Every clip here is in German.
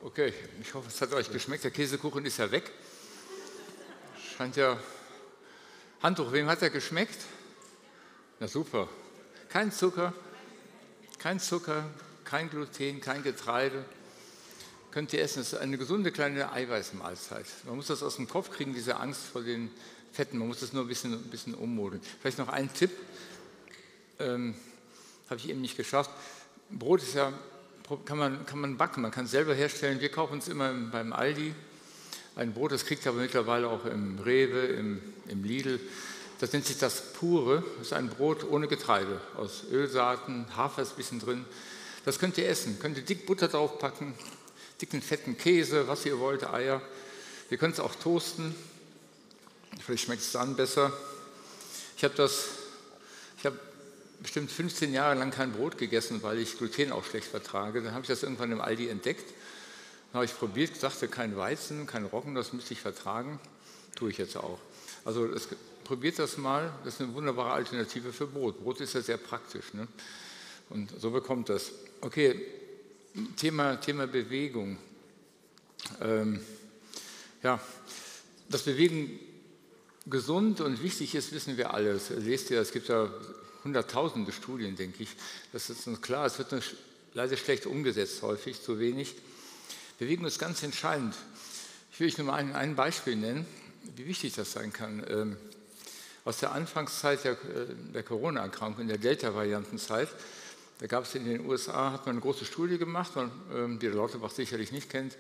Okay, ich hoffe, es hat euch geschmeckt. Der Käsekuchen ist ja weg. Scheint ja. Handtuch, wem hat er geschmeckt? Na super. Kein Zucker, kein Gluten, kein Getreide. Könnt ihr essen. Das ist eine gesunde kleine Eiweißmahlzeit. Man muss das aus dem Kopf kriegen, diese Angst vor den Fetten. Man muss das nur ein bisschen ummodeln. Vielleicht noch ein Tipp. Habe ich eben nicht geschafft. Brot ist ja, kann man backen, man kann es selber herstellen. Wir kaufen es immer beim Aldi. Ein Brot, das kriegt ihr aber mittlerweile auch im Rewe, im Lidl. Das nennt sich das Pure. Das ist ein Brot ohne Getreide, aus Ölsaaten, Hafer ist ein bisschen drin. Das könnt ihr essen. Könnt ihr dick Butter draufpacken, dicken, fetten Käse, was ihr wollt, Eier. Ihr könnt es auch toasten. Vielleicht schmeckt es dann besser. Ich habe bestimmt 15 Jahre lang kein Brot gegessen, weil ich Gluten auch schlecht vertrage. Dann habe ich das irgendwann im Aldi entdeckt. Dann habe ich probiert, sagte, kein Weizen, kein Roggen, das müsste ich vertragen. Tue ich jetzt auch. Also probiert das mal, das ist eine wunderbare Alternative für Brot. Brot ist ja sehr praktisch, ne? Und so bekommt das. Okay, Thema Bewegung. Ja, dass Bewegen gesund und wichtig ist, wissen wir alle. Das lest ihr, es gibt ja hunderttausende Studien, denke ich. Das ist uns klar, es wird nur leider schlecht umgesetzt, häufig, zu wenig. Bewegung ist ganz entscheidend. Ich will euch nur mal ein Beispiel nennen, wie wichtig das sein kann. Aus der Anfangszeit der Corona-Erkrankung, in der Delta-Variantenzeit, da gab es in den USA, hat man eine große Studie gemacht, die der Lauterbach sicherlich nicht kennt,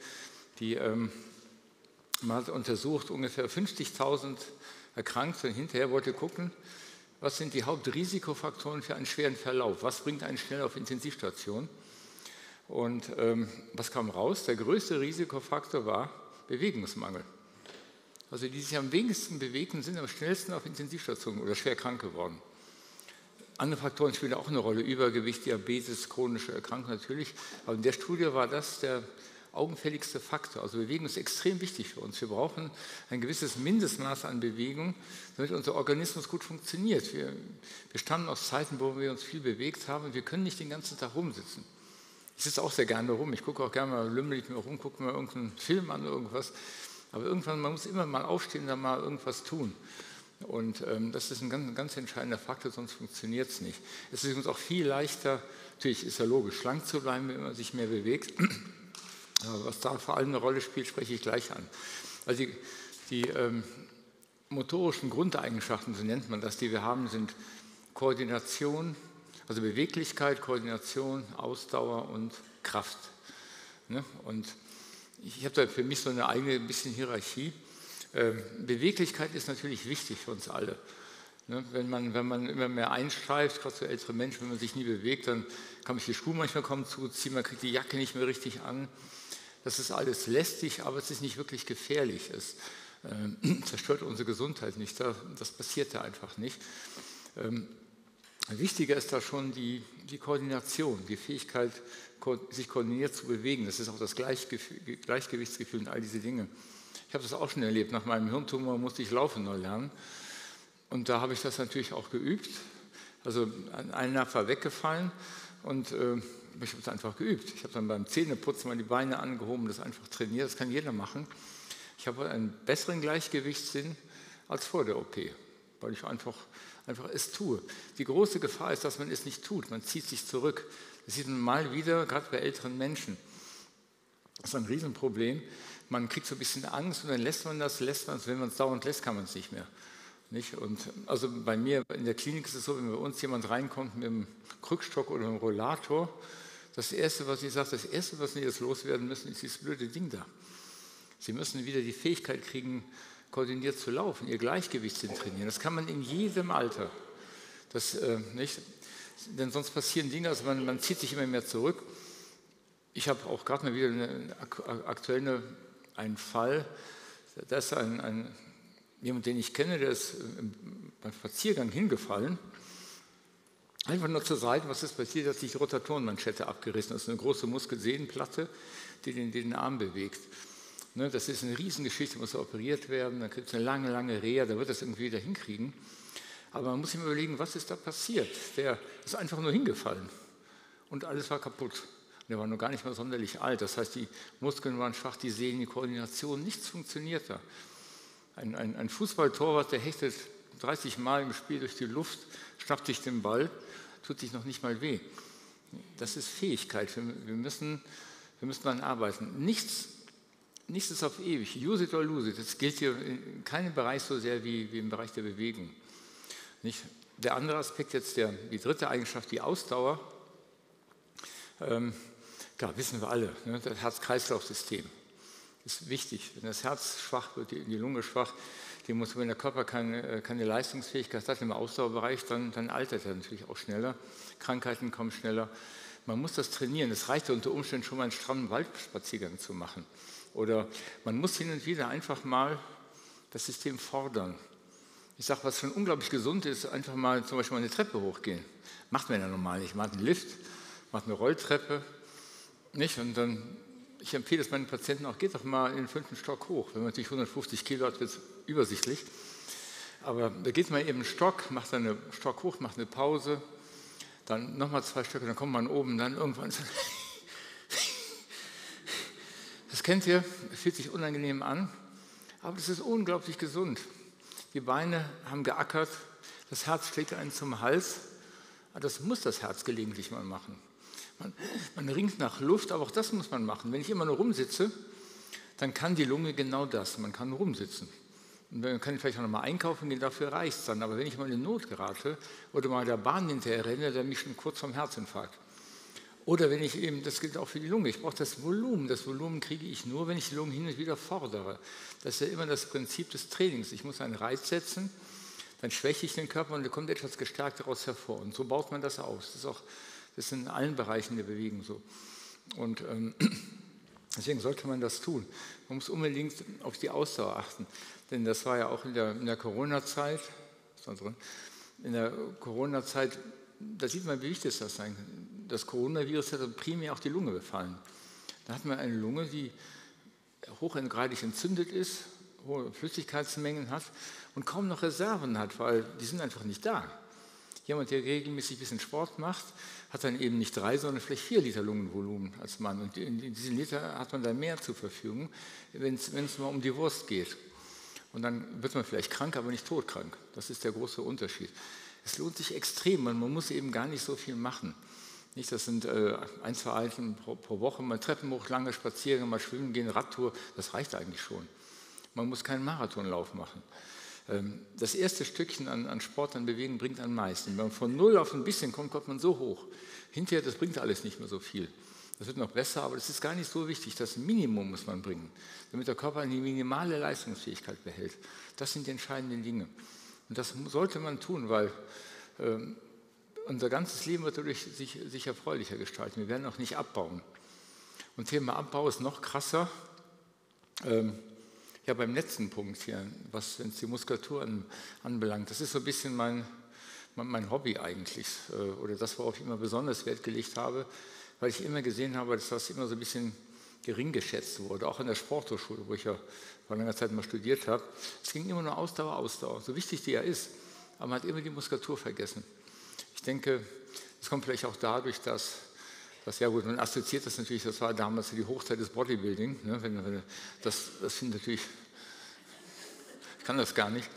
man hat untersucht ungefähr 50.000 Erkrankte und hinterher wollte gucken, was sind die Hauptrisikofaktoren für einen schweren Verlauf, was bringt einen schnell auf Intensivstation. Und was kam raus? Der größte Risikofaktor war Bewegungsmangel. Also die, die sich am wenigsten bewegten, sind am schnellsten auf Intensivstationen oder schwer krank geworden. Andere Faktoren spielen auch eine Rolle, Übergewicht, Diabetes, chronische Erkrankungen natürlich. Aber in der Studie war das der augenfälligste Faktor. Also Bewegung ist extrem wichtig für uns. Wir brauchen ein gewisses Mindestmaß an Bewegung, damit unser Organismus gut funktioniert. Wir stammen aus Zeiten, wo wir uns viel bewegt haben und wir können nicht den ganzen Tag rumsitzen. Ich sitze auch sehr gerne rum. Ich gucke auch gerne mal, lümmel ich mir rum, gucke mir irgendeinen Film an oder irgendwas. Aber irgendwann, man muss immer mal aufstehen und dann mal irgendwas tun. Und das ist ein ganz entscheidender Faktor, sonst funktioniert es nicht. Es ist uns auch viel leichter, natürlich ist ja logisch, schlank zu bleiben, wenn man sich mehr bewegt. Aber was da vor allem eine Rolle spielt, spreche ich gleich an. Also die motorischen Grundeigenschaften, so nennt man das, die wir haben, sind Koordination, also Beweglichkeit, Koordination, Ausdauer und Kraft. Ne? Und ich habe da für mich so eine eigene bisschen Hierarchie. Beweglichkeit ist natürlich wichtig für uns alle. Ne? Wenn man immer mehr einstreift, gerade so ältere Menschen, wenn man sich nie bewegt, dann kann man die Schuhe manchmal kaum zuziehen, man kriegt die Jacke nicht mehr richtig an. Das ist alles lästig, aber es ist nicht wirklich gefährlich. Es zerstört unsere Gesundheit nicht. Das passiert da einfach nicht. Wichtiger ist da schon die Koordination, die Fähigkeit, sich koordiniert zu bewegen. Das ist auch das Gleichgewichtsgefühl und all diese Dinge. Ich habe das auch schon erlebt. Nach meinem Hirntumor musste ich Laufen neu lernen. Und da habe ich das natürlich auch geübt. Also ein Nerv war weggefallen und ich habe es einfach geübt. Ich habe dann beim Zähneputzen mal die Beine angehoben, das einfach trainiert. Das kann jeder machen. Ich habe einen besseren Gleichgewichtssinn als vor der OP, weil ich einfach es tue. Die große Gefahr ist, dass man es nicht tut. Man zieht sich zurück. Das sieht man mal wieder, gerade bei älteren Menschen. Das ist ein Riesenproblem. Man kriegt so ein bisschen Angst und dann lässt man es. Wenn man es dauernd lässt, kann man es nicht mehr. Nicht? Und also bei mir in der Klinik ist es so, wenn bei uns jemand reinkommt mit einem Krückstock oder einem Rollator, das Erste, was Sie jetzt loswerden müssen, ist dieses blöde Ding da. Sie müssen wieder die Fähigkeit kriegen, koordiniert zu laufen, Ihr Gleichgewichtssinn trainieren. Das kann man in jedem Alter. Nicht? Denn sonst passieren Dinge, also man zieht sich immer mehr zurück. Ich habe auch gerade mal wieder aktuell einen Fall, da ist jemand, den ich kenne, der ist beim Spaziergang hingefallen. Einfach nur zur Seite, was ist passiert, hat sich die Rotatorenmanschette abgerissen. Das ist eine große Muskelsehnenplatte, die den Arm bewegt. Ne, das ist eine Riesengeschichte, muss operiert werden, dann gibt es eine lange Reha, da wird das irgendwie wieder hinkriegen. Aber man muss sich überlegen, was ist da passiert? Der ist einfach nur hingefallen und alles war kaputt. Der war noch gar nicht mal sonderlich alt. Das heißt, die Muskeln waren schwach, die Sehnen, die Koordination, nichts funktionierte. Ein Fußballtorwart, der hechtet 30 Mal im Spiel durch die Luft, schnappt sich den Ball, tut sich noch nicht mal weh. Das ist Fähigkeit. Wir müssen daran arbeiten. Nichts ist auf ewig. Use it or lose it. Das gilt hier in keinem Bereich so sehr wie im Bereich der Bewegung. Nicht? Der andere Aspekt jetzt, die dritte Eigenschaft, die Ausdauer. Klar, wissen wir alle, ne? Das Herz-Kreislauf-System ist wichtig. Wenn das Herz schwach wird, die Lunge schwach, wenn der Körper keine Leistungsfähigkeit hat im Ausdauerbereich, dann altert er natürlich auch schneller. Krankheiten kommen schneller. Man muss das trainieren. Es reicht unter Umständen schon mal einen strammen Waldspaziergang zu machen. Oder man muss hin und wieder einfach mal das System fordern. Ich sage, was schon unglaublich gesund ist, einfach mal zum Beispiel mal eine Treppe hochgehen. Macht man ja normal nicht. Man hat einen Lift, macht eine Rolltreppe. Nicht? Und dann, ich empfehle es meinen Patienten auch, geht doch mal in den 5. Stock hoch. Wenn man natürlich 150 Kilo hat, wird es übersichtlich. Aber da geht man eben einen Stock, macht dann einen Stock hoch, macht eine Pause, dann nochmal 2 Stöcke, dann kommt man oben, dann irgendwann. Das kennt ihr, es fühlt sich unangenehm an, aber das ist unglaublich gesund. Die Beine haben geackert, das Herz schlägt einen zum Hals, aber das muss das Herz gelegentlich mal machen. Man ringt nach Luft, aber auch das muss man machen. Wenn ich immer nur rumsitze, dann kann die Lunge genau das, man kann rumsitzen. Und dann kann ich vielleicht auch noch mal einkaufen gehen, dafür reicht es dann. Aber wenn ich mal in Not gerate oder mal der Bahn hinterher renne, dann bin ich schon kurz vorm Herzinfarkt. Oder wenn ich eben, das gilt auch für die Lunge, ich brauche das Volumen. Das Volumen kriege ich nur, wenn ich die Lunge hin und wieder fordere. Das ist ja immer das Prinzip des Trainings. Ich muss einen Reiz setzen, dann schwäche ich den Körper und der kommt etwas gestärkt daraus hervor. Und so baut man das aus. Das ist in allen Bereichen der Bewegung so. Und deswegen sollte man das tun. Man muss unbedingt auf die Ausdauer achten. Denn das war ja auch in der Corona-Zeit, da sieht man, wie wichtig das sein kann. Das Coronavirus hat primär auch die Lunge befallen. Da hat man eine Lunge, die hochgradig entzündet ist, hohe Flüssigkeitsmengen hat und kaum noch Reserven hat, weil die sind einfach nicht da. Jemand, der regelmäßig ein bisschen Sport macht, hat dann eben nicht 3, sondern vielleicht 4 Liter Lungenvolumen als Mann. Und in diesen Liter hat man dann mehr zur Verfügung, wenn es mal um die Wurst geht. Und dann wird man vielleicht krank, aber nicht todkrank. Das ist der große Unterschied. Es lohnt sich extrem, man muss eben gar nicht so viel machen. Nicht, das sind 1, 2 Einheiten pro Woche, mal Treppen hoch, lange Spaziergänge, mal schwimmen gehen, Radtour, das reicht eigentlich schon. Man muss keinen Marathonlauf machen. Das erste Stückchen an Sport, an Bewegung bringt am meisten. Wenn man von 0 auf ein bisschen kommt, kommt man so hoch. Hinterher, das bringt alles nicht mehr so viel. Das wird noch besser, aber das ist gar nicht so wichtig. Das Minimum muss man bringen, damit der Körper eine minimale Leistungsfähigkeit behält. Das sind die entscheidenden Dinge. Und das sollte man tun, weil unser ganzes Leben wird dadurch sich erfreulicher gestalten. Wir werden auch nicht abbauen. Und Thema Abbau ist noch krasser. Ja, beim letzten Punkt hier, wenn es die Muskulatur anbelangt, das ist so ein bisschen mein Hobby eigentlich, oder das, worauf ich immer besonders Wert gelegt habe, weil ich immer gesehen habe, dass das immer so ein bisschen gering geschätzt wurde, auch an der Sporthochschule, wo ich ja vor langer Zeit mal studiert habe. Es ging immer nur Ausdauer, so wichtig die ja ist, aber man hat immer die Muskulatur vergessen. Ich denke, es kommt vielleicht auch dadurch, dass ja gut, man assoziiert das natürlich, das war damals die Hochzeit des Bodybuilding, ne, das finde ich natürlich, ich kann das gar nicht.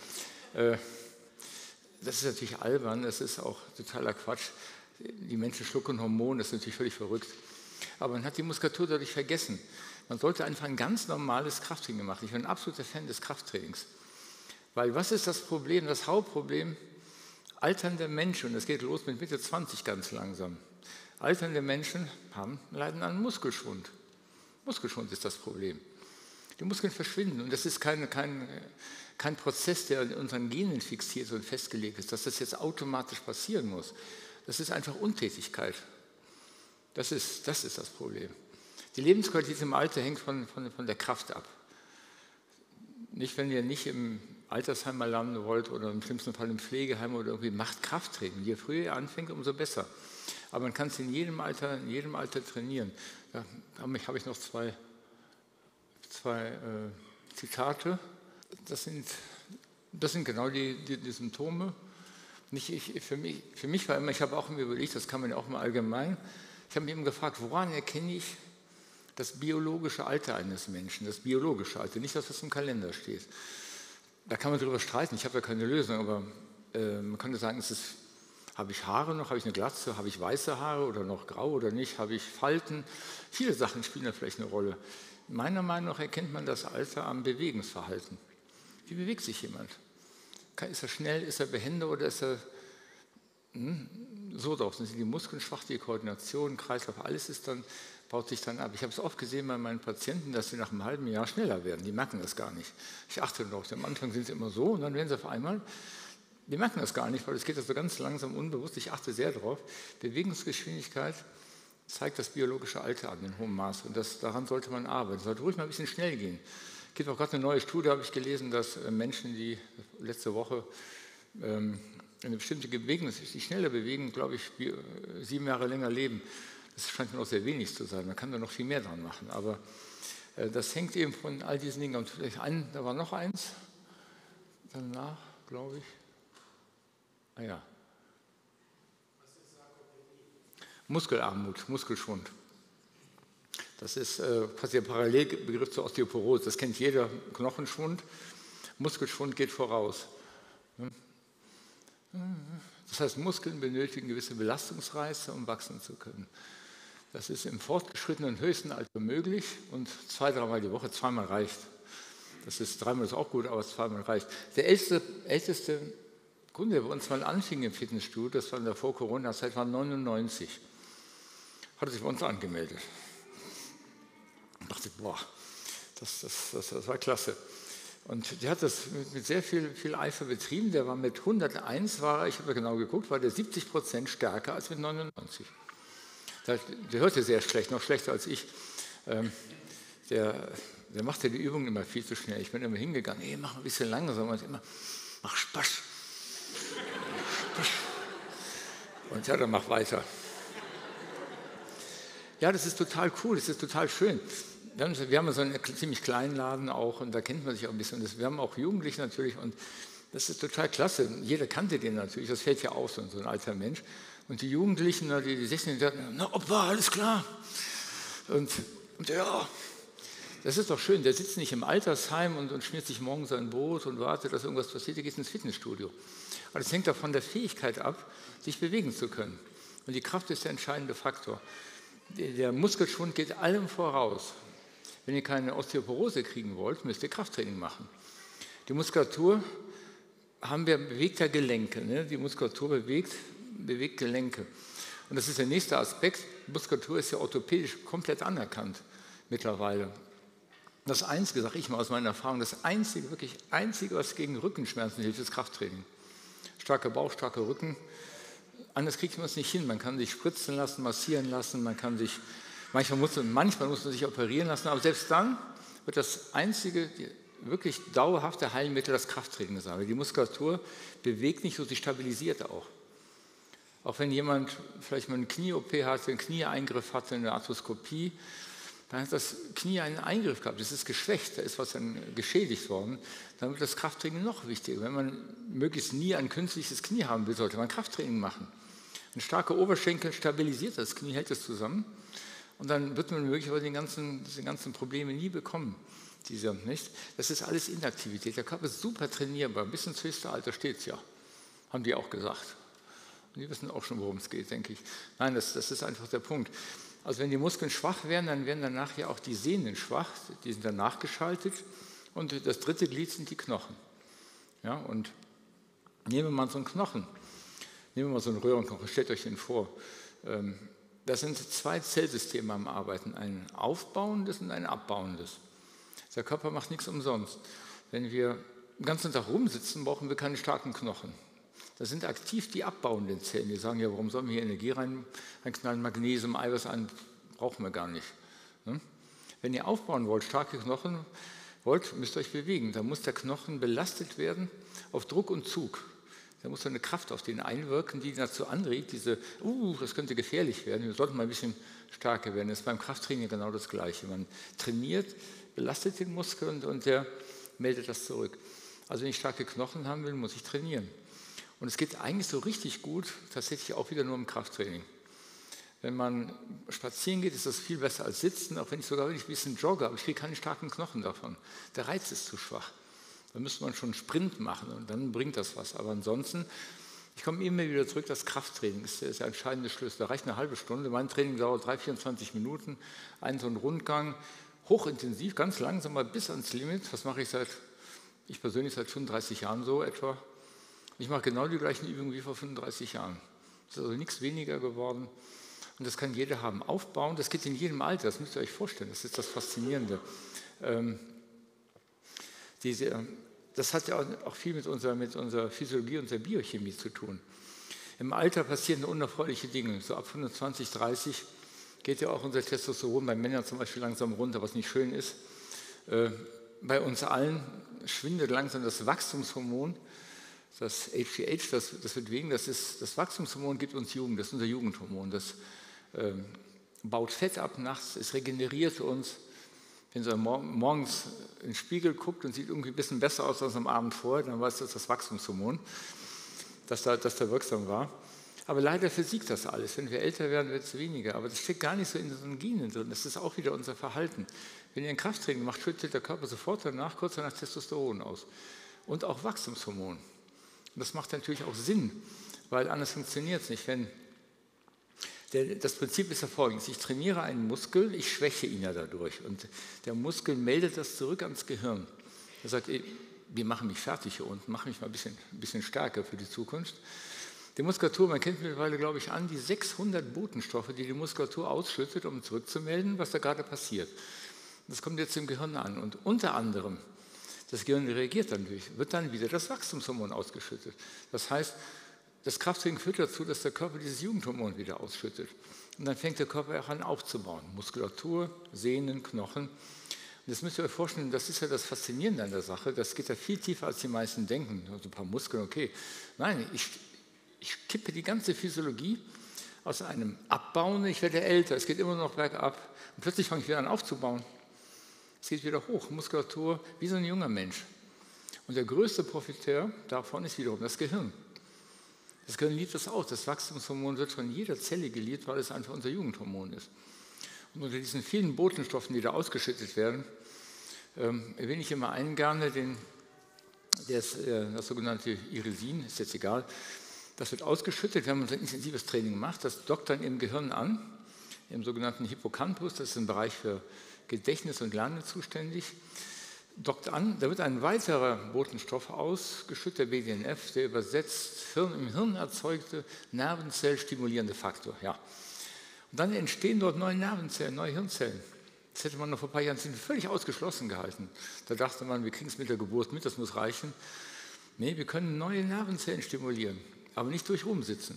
Das ist natürlich albern, das ist auch totaler Quatsch. Die Menschen schlucken Hormone, das ist natürlich völlig verrückt. Aber man hat die Muskulatur dadurch vergessen. Man sollte einfach ein ganz normales Krafttraining machen. Ich bin ein absoluter Fan des Krafttrainings. Weil was ist das Problem, das Hauptproblem? Alternde Menschen, und das geht los mit Mitte 20 ganz langsam. Alternde Menschen leiden an Muskelschwund. Muskelschwund ist das Problem. Die Muskeln verschwinden und das ist kein Prozess, der in unseren Genen fixiert und festgelegt ist, dass das jetzt automatisch passieren muss. Das ist einfach Untätigkeit. Das ist das Problem. Die Lebensqualität im Alter hängt von der Kraft ab. Nicht, wenn ihr nicht im Altersheim mal landen wollt oder im schlimmsten Fall im Pflegeheim oder irgendwie, macht Krafttraining. Je früher ihr anfängt, umso besser. Aber man kann es in jedem Alter trainieren. Da habe ich noch zwei Zitate. Das sind genau die Symptome. Für mich war immer, ich habe auch immer überlegt, das kann man ja auch mal allgemein, Ich habe mich eben gefragt, woran erkenne ich das biologische Alter eines Menschen, das biologische Alter, nicht das, was im Kalender steht. Da kann man darüber streiten, ich habe ja keine Lösung, aber man könnte sagen, habe ich Haare noch, habe ich eine Glatze, habe ich weiße Haare oder noch grau oder nicht, habe ich Falten? Viele Sachen spielen da vielleicht eine Rolle. Meiner Meinung nach erkennt man das Alter am Bewegungsverhalten. Wie bewegt sich jemand? Ist er schnell, ist er behende oder ist er so drauf? Sind die Muskeln schwach, die Koordination, Kreislauf, alles baut sich dann ab. Ich habe es oft gesehen bei meinen Patienten, dass sie nach einem halben Jahr schneller werden. Die merken das gar nicht. Ich achte darauf. Am Anfang sind sie immer so und dann werden sie auf einmal, die merken das gar nicht, weil es geht so ganz langsam unbewusst. Ich achte sehr darauf. Bewegungsgeschwindigkeit zeigt das biologische Alter an in hohem Maß und daran sollte man arbeiten. Es sollte ruhig mal ein bisschen schnell gehen. Es gibt auch gerade eine neue Studie, habe ich gelesen, dass Menschen, die letzte Woche eine bestimmte Bewegung, sich schneller bewegen, glaube ich, 7 Jahre länger leben. Das scheint mir auch sehr wenig zu sein. Man kann da noch viel mehr dran machen. Aber das hängt eben von all diesen Dingen. Und vielleicht da war noch eins. Danach, glaube ich. Ah ja. Muskelarmut, Muskelschwund. Das ist quasi der Parallelbegriff zur Osteoporose. Das kennt jeder, Knochenschwund. Muskelschwund geht voraus. Das heißt, Muskeln benötigen gewisse Belastungsreize, um wachsen zu können. Das ist im fortgeschrittenen höchsten Alter möglich und 2-3 Mal die Woche, 2-mal reicht. 3-mal ist auch gut, aber 2-mal reicht. Der älteste Kunde, der bei uns mal anfing im Fitnessstudio, das war in der Vor-Corona-Zeit, war 99. Hat er sich bei uns angemeldet. Ich dachte, boah, das war klasse. Und der hat das mit sehr viel Eifer betrieben. Der war mit 101, ich habe genau geguckt, war der 70% stärker als mit 99. Der hörte sehr schlecht, noch schlechter als ich. Der machte die Übungen immer viel zu schnell. Ich bin immer hingegangen, mach ein bisschen langsamer. Und immer, mach Spaß. Und ja, dann mach weiter. Ja, das ist total cool, das ist total schön. Wir haben so einen ziemlich kleinen Laden auch und da kennt man sich auch ein bisschen. Wir haben auch Jugendliche natürlich und das ist total klasse. Jeder kannte den natürlich, das fällt ja auf, so ein alter Mensch. Und die Jugendlichen, die 16, die sagten, na Opa, alles klar. Und ja, das ist doch schön. Der sitzt nicht im Altersheim und schmiert sich morgens sein Brot und wartet, dass irgendwas passiert. Der geht ins Fitnessstudio. Aber das hängt doch von der Fähigkeit ab, sich bewegen zu können. Und die Kraft ist der entscheidende Faktor. Der Muskelschwund geht allem voraus. Wenn ihr keine Osteoporose kriegen wollt, müsst ihr Krafttraining machen. Die Muskulatur haben wir bewegter Gelenke. Ne? Die Muskulatur bewegt Gelenke. Und das ist der nächste Aspekt. Muskulatur ist ja orthopädisch komplett anerkannt mittlerweile. Das Einzige, sage ich mal aus meiner Erfahrung, das Einzige, was gegen Rückenschmerzen hilft, ist Krafttraining. Starker Bauch, starker Rücken. Anders kriegt man es nicht hin. Man kann sich spritzen lassen, massieren lassen, manchmal muss man sich operieren lassen, aber selbst dann wird das einzige, wirklich dauerhafte Heilmittel das Krafttraining sein. Die Muskulatur bewegt nicht so, sie stabilisiert auch. Auch wenn jemand vielleicht mal eine Knie-OP hatte, einen Knieeingriff hatte, eine Arthroskopie, dann hat das Knie einen Eingriff gehabt, das ist geschwächt, da ist was dann geschädigt worden, dann wird das Krafttraining noch wichtiger. Wenn man möglichst nie ein künstliches Knie haben will, sollte man Krafttraining machen. Ein starker Oberschenkel stabilisiert das Knie, hält es zusammen und dann wird man möglicherweise diese ganzen Probleme nie bekommen. Nicht? Das ist alles Inaktivität. Der Körper ist super trainierbar, bis ins höchste Alter steht es ja, haben die auch gesagt. Und die wissen auch schon, worum es geht, denke ich. Nein, das ist einfach der Punkt. Also wenn die Muskeln schwach werden, dann werden danach ja auch die Sehnen schwach, die sind dann nachgeschaltet und das dritte Glied sind die Knochen. Ja, und nehmen wir mal so einen Knochen, nehmen wir mal so einen Röhrenknochen, stellt euch den vor. Das sind 2 Zellsysteme am Arbeiten, ein aufbauendes und ein abbauendes. Der Körper macht nichts umsonst. Wenn wir den ganzen Tag rumsitzen, brauchen wir keine starken Knochen. Das sind aktiv die abbauenden Zellen. Die sagen, ja, warum sollen wir hier Energie reinknallen, Magnesium, Eiweiß ein, brauchen wir gar nicht. Wenn ihr aufbauen wollt, starke Knochen wollt, müsst ihr euch bewegen. Da muss der Knochen belastet werden auf Druck und Zug. Da muss eine Kraft auf den einwirken, die dazu anregt, das könnte gefährlich werden, wir sollten mal ein bisschen stärker werden. Das ist beim Krafttraining genau das Gleiche. Man trainiert, belastet den Muskel und der meldet das zurück. Also wenn ich starke Knochen haben will, muss ich trainieren. Und es geht eigentlich so richtig gut, tatsächlich auch wieder nur im Krafttraining. Wenn man spazieren geht, ist das viel besser als sitzen, auch wenn ich ein bisschen jogge, aber ich kriege keine starken Knochen davon. Der Reiz ist zu schwach. Da müsste man schon einen Sprint machen und dann bringt das was. Aber ansonsten, ich komme immer wieder zurück, das Krafttraining ist der entscheidende Schlüssel. Da reicht eine halbe Stunde. Mein Training dauert 24 Minuten, so ein Rundgang, hochintensiv, ganz langsam mal bis ans Limit. Das mache ich persönlich seit 35 Jahren so etwa. Ich mache genau die gleichen Übungen wie vor 35 Jahren. Es ist also nichts weniger geworden. Und das kann jeder haben. Aufbauen, das geht in jedem Alter, das müsst ihr euch vorstellen. Das ist das Faszinierende. Das hat ja auch viel mit unserer Physiologie, unserer Biochemie zu tun. Im Alter passieren unerfreuliche Dinge. So ab 25, 30 geht ja auch unser Testosteron bei Männern zum Beispiel langsam runter, was nicht schön ist. Bei uns allen schwindet langsam das Wachstumshormon. Das HGH, das wird wegen, das Wachstumshormon gibt uns Jugend, das ist unser Jugendhormon. Das baut Fett ab nachts, es regeneriert uns. Wenn ihr morgens in den Spiegel guckt und sieht irgendwie ein bisschen besser aus als am Abend vorher, dann weiß das Wachstumshormon, das da wirksam war. Aber leider versiegt das alles. Wenn wir älter werden, wird es weniger. Aber das steckt gar nicht so in unseren Genen drin. Das ist auch wieder unser Verhalten. Wenn ihr ein Krafttraining macht, schüttet der Körper sofort kurz danach Testosteron aus. Und auch Wachstumshormon. Und das macht natürlich auch Sinn, weil anders funktioniert es nicht. Das Prinzip ist ja folgendes: Ich trainiere einen Muskel, ich schwäche ihn ja dadurch. Und der Muskel meldet das zurück ans Gehirn. Er sagt, wir machen mich fertig hier unten, machen mich mal ein bisschen stärker für die Zukunft. Die Muskulatur, man kennt mittlerweile, glaube ich, die 600 Botenstoffe, die Muskulatur ausschüttet, um zurückzumelden, was da gerade passiert. Das kommt jetzt im Gehirn an. Und unter anderem, das Gehirn reagiert dann wird dann wieder das Wachstumshormon ausgeschüttet. Das heißt, das Krafttraining führt dazu, dass der Körper dieses Jugendhormon wieder ausschüttet. Und dann fängt der Körper auch an aufzubauen. Muskulatur, Sehnen, Knochen. Und das müsst ihr euch vorstellen, das ist ja das Faszinierende an der Sache. Das geht ja viel tiefer, als die meisten denken. So ein paar Muskeln, okay. Nein, ich kippe die ganze Physiologie aus einem Abbauen. Ich werde älter, es geht immer noch bergab. Und plötzlich fange ich wieder an aufzubauen. Es geht wieder hoch, Muskulatur, wie so ein junger Mensch. Und der größte Profiteur davon ist wiederum das Gehirn. Das Gehirn liebt das auch. Das Wachstumshormon wird von jeder Zelle geliebt, weil es einfach unser Jugendhormon ist. Und unter diesen vielen Botenstoffen, die da ausgeschüttet werden, erwähne ich immer einen gerne, das sogenannte Irisin, ist jetzt egal. Das wird ausgeschüttet, wenn man so ein intensives Training macht. Das dockt dann im Gehirn an, im sogenannten Hippocampus. Das ist ein Bereich für Gedächtnis und Lernen zuständig. Dockt an, da wird ein weiterer Botenstoff ausgeschüttet, der BDNF, der übersetzt im Hirn erzeugte Nervenzellstimulierende Faktor. Ja. Und dann entstehen dort neue Nervenzellen, neue Hirnzellen. Das hätte man noch vor ein paar Jahren völlig ausgeschlossen gehalten. Da dachte man, wir kriegen es mit der Geburt mit, das muss reichen. Nee, wir können neue Nervenzellen stimulieren, aber nicht durch Rumsitzen.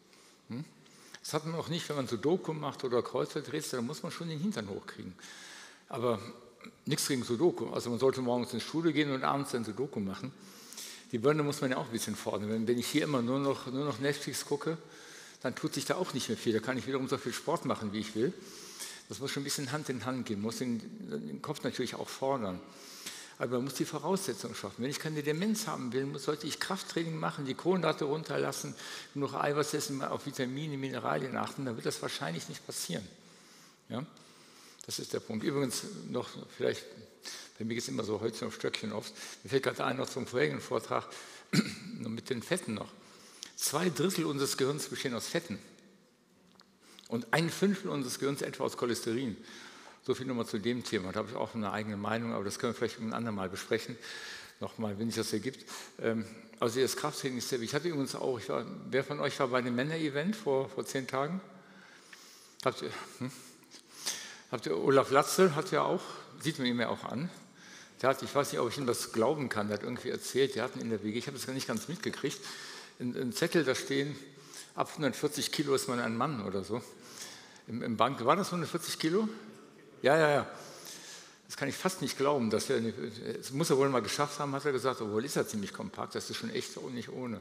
Das hat man auch nicht, wenn man Sudoku macht oder Kreuzworträtsel, dann muss man schon den Hintern hochkriegen. Aber nichts gegen Sudoku. Also man sollte morgens in die Schule gehen und abends dann Sudoku machen. Die Birne muss man ja auch ein bisschen fordern. Wenn ich hier immer nur noch Netflix gucke, dann tut sich da auch nicht mehr viel. Da kann ich wiederum so viel Sport machen, wie ich will. Das muss schon ein bisschen Hand in Hand gehen, muss den Kopf natürlich auch fordern. Aber man muss die Voraussetzungen schaffen. Wenn ich keine Demenz haben will, sollte ich Krafttraining machen, die Kohlenhydrate runterlassen, genug Eiweiß essen, auf Vitamine, Mineralien achten, dann wird das wahrscheinlich nicht passieren. Ja? Das ist der Punkt. Übrigens noch, vielleicht, bei mir geht es immer so Holzchen auf Stöckchen oft, mir fällt gerade ein noch zum vorherigen Vortrag, mit den Fetten noch. 2/3 unseres Gehirns bestehen aus Fetten und 1/5 unseres Gehirns etwa aus Cholesterin. So viel nochmal zu dem Thema. Da habe ich auch eine eigene Meinung, aber das können wir vielleicht ein andermal besprechen, nochmal, wenn sich das ergibt. Also das Krafttraining ist sehr wichtig. Ich hatte übrigens auch, wer von euch war bei einem Männer-Event vor 10 Tagen? Habt ihr Olaf Latzel, hat ja auch, sieht man ihm ja auch an. Der hat, ich weiß nicht, ob ich ihm das glauben kann, der hat irgendwie erzählt, der hatten in der WG, ich habe das gar nicht ganz mitgekriegt, ein Zettel, da stehen, ab 140 Kilo ist man ein Mann oder so. Im Bank, war das 140 Kilo? Ja. Das kann ich fast nicht glauben. Das muss er wohl mal geschafft haben, hat er gesagt, obwohl ist er ziemlich kompakt, das ist schon echt nicht ohne.